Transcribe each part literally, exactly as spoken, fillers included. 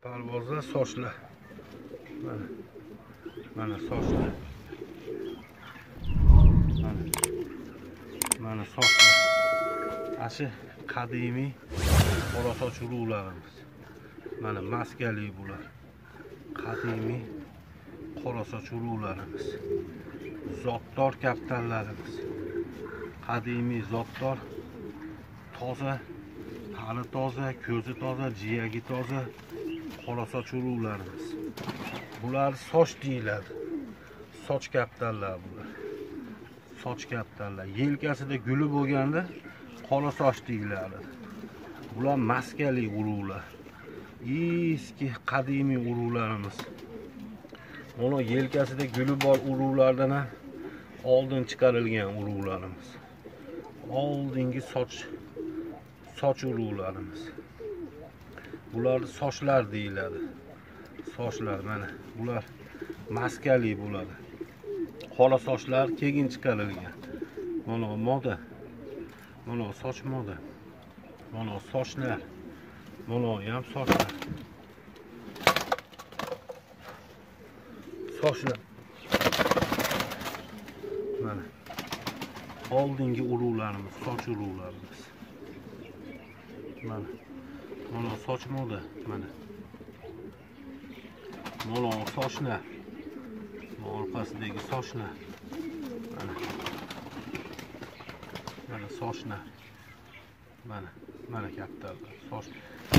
Parvozlar sochlar. Mana. Mana sochlar. Mana. Mana sochlar. Ashi qadimiy qora soch urug'larimiz. Mana maskali bular. Qadimiy qora soch urug'larimiz. Zotdor kaptallarimiz. Qadimiy zotdor, toza, hali toza, ko'zi toza, jiyagi toza qora soch urug'larimiz. Bular soch deyiladi. Soch kaptallar bular. Soch kaptallar. Yelkasida guli bo'lganda qora soch deyiladi. Bular maskali urug'lar. Eski qadimiy urug'larimiz. Mana yelkasida guli bor urug'lardan ham oldin chiqarilgan urug'larimiz. Oldingi soch soch urug'larimiz. Bular sochlar deyiladi. Sochlar mana bular maskali bo'ladi. Qora sochlar keyin chiqarilgan. Mana moda. Mana soch moda. Mana sochlar. Mana ham sochlar. Sochlar. Mana oldingi urug'larimiz, soch urug'larimiz. Mana. Mana soch moda, mana. Mana sochlar. Orqasidagi sochlar. Mana. Mana sochlar. Mana, mana kaptallar. Soch.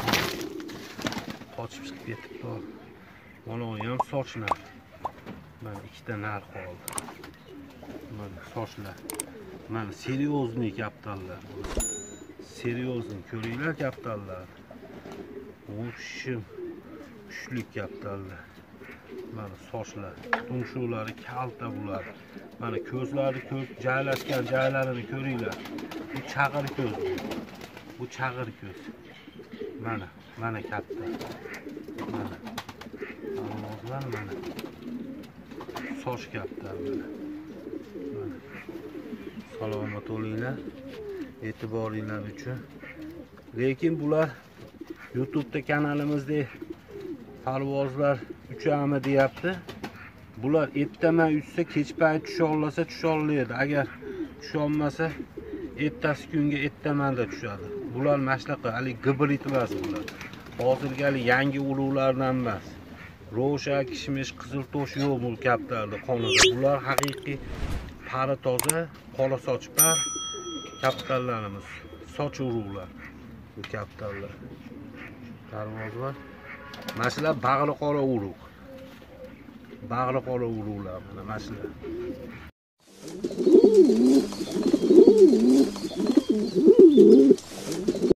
Qochib chiqib ketibdi. Mana ham sochlar. Mana ikkita nar qoldi. Mana sochlar. Mana seriozniy kaptallar. Seriozniy ko'ringlar kaptallar. O'shim kuchli kaptallar. Mana sochlar, tumshuqlari kalta bular. Mana ko'zlari ko'z joylashgan joylarini ko'ringlar. Bu chaqir ko'z. Bu chaqir ko'z. Mana, mana katta. Mana. Parvozlar mana. Soch kaptallar. Mana. Salomat bo'linglar. E'tiboringlar uchun. Lekin bular YouTube'da kanalimizda parvozlar uchami deyapti. Bular ertaman uchsa kech payt tusha olsa tusha oladi. Agar tusha olmasa ertasi kunga ertamanda tushadi. Bular mashnaqa hali gibrid emas bular. Hozirgi hali yangi urug'lardan emas. Ro'sha, kishmish, qizil tosh yo'q bu kaptarda qonida. Bular haqiqiy pari toza, qora sochpar kaptallarimiz. Soch urug'lar. Bu kaptallar. Parvozlar. Mana shular bag'ri qora urug'. Bag'ri qora urug'lar mana mana shular.